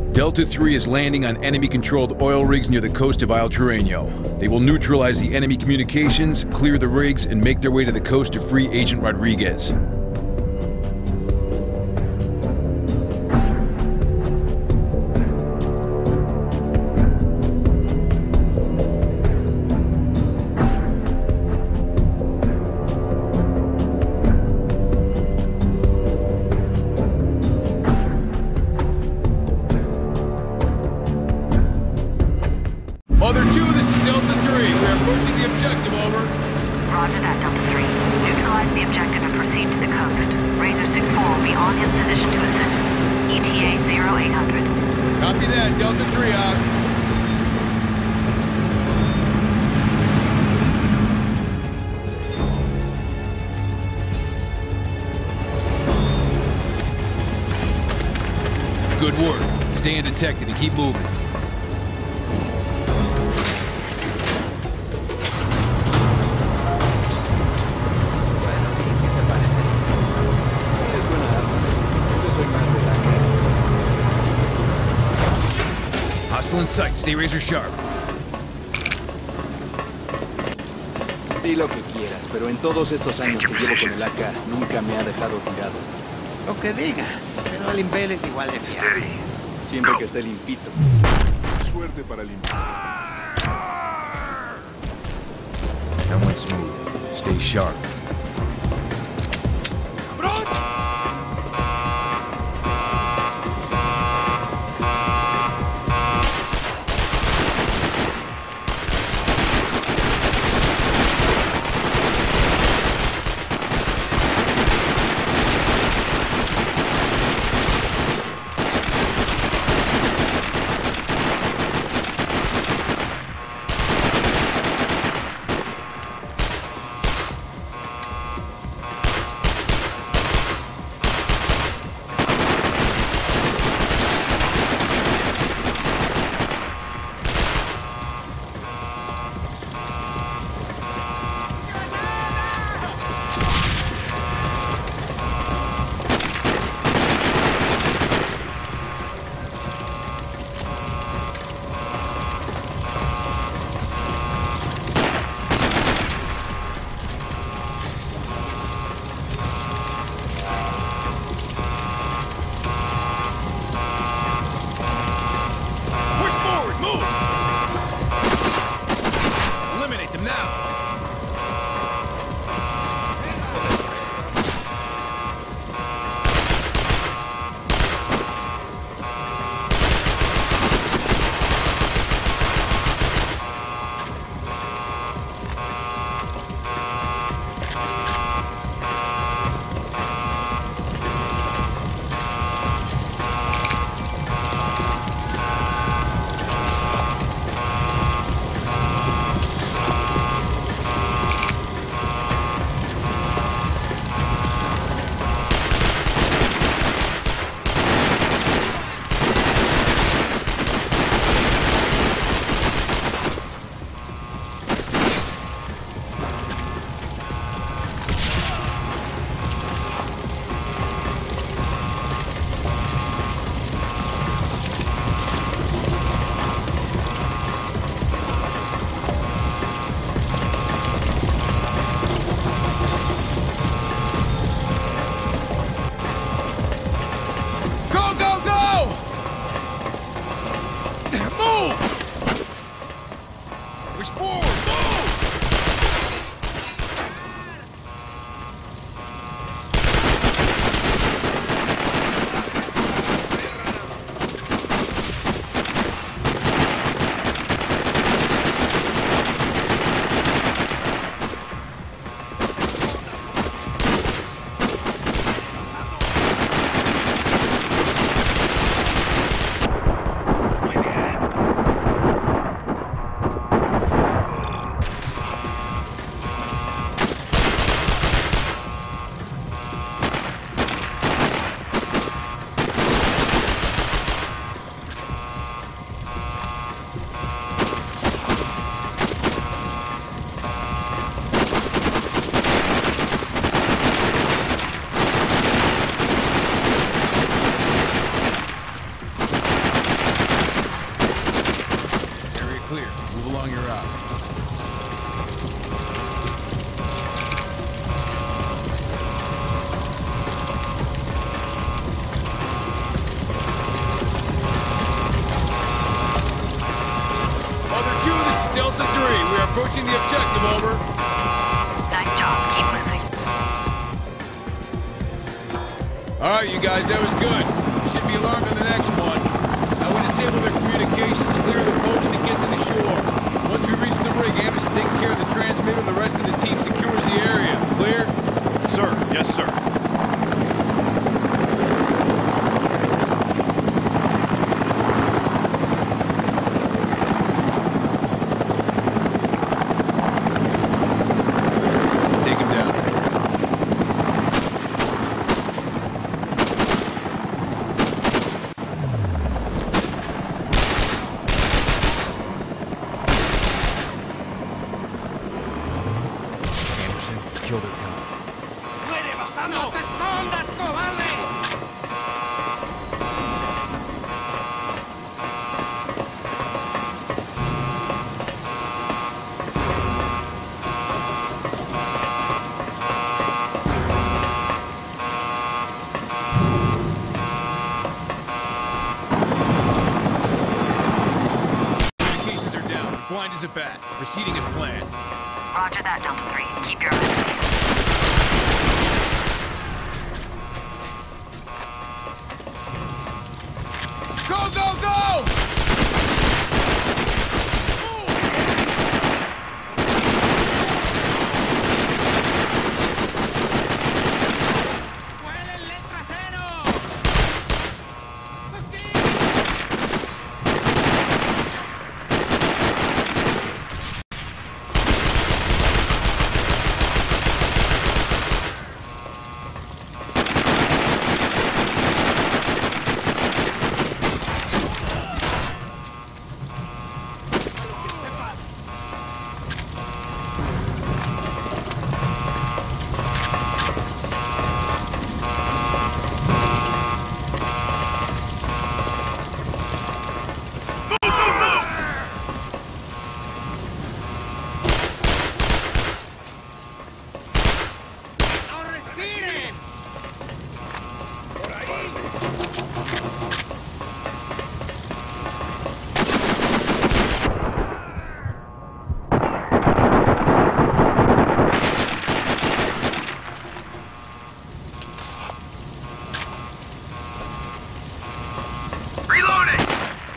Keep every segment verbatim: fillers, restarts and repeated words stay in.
Delta three is landing on enemy-controlled oil rigs near the coast of Isle Terreno. They will neutralize the enemy communications, clear the rigs, and make their way to the coast to free Agent Rodriguez. Mother two, this is Delta three. We are approaching the objective, over. Roger that, Delta three. Neutralize the objective and proceed to the coast. Razor six four will be on his position to assist. E T A zero eight hundred. Copy that, Delta three out. Good work. Stay undetected and keep moving. Hostile in sight. Stay razor sharp. Di lo que quieras, pero en todos estos años que llevo con el A K, nunca me ha dejado tirado. Lo que digas, pero el Impel es igual de fiable. Siempre que esté limpito. Suerte para limpiar. That went smooth. Stay sharp. approaching the objective, over. Nice job. Keep moving. All right, you guys, that was good. Should be alarmed on the next one. Now we disable their communications, clear the boats, and get to the shore. Once we reach the rig, Anderson takes care of the transmitter, and the rest of the team secures the area. Clear? Sir, yes, sir. Take him down. Anderson, kill their count. ¡No te escondas, cobarde! Communications are down. Blind as a bat. Proceeding as planned. Roger that, Delta three. Keep your eyes peeled. Go, go, go! ¡Huélele el trasero! ¡No respiren! Reloading!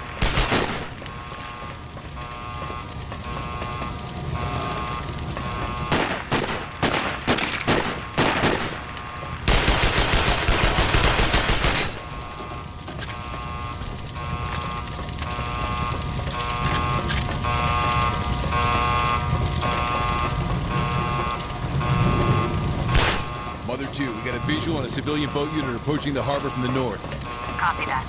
Mother two, we got a visual on a civilian boat unit approaching the harbor from the north. Copy that.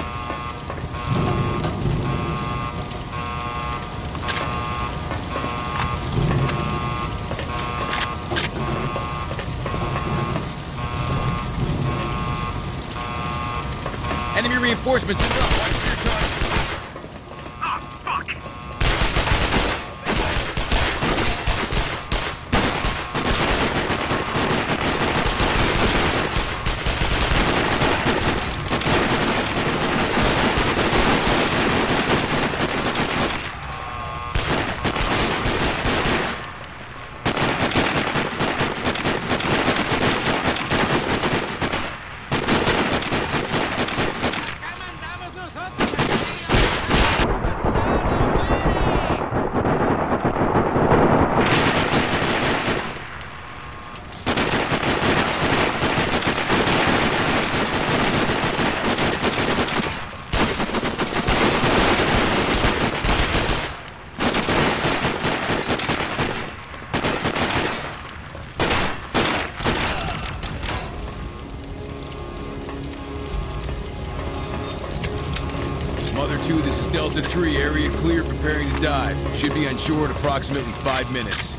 Enemy reinforcements are up. Watch for your target. ¡Acá mandamos nosotros al río! ¡Bastardo, muere! Mother two, this is Delta three. Area clear, preparing to dive. Should be on shore in approximately five minutes.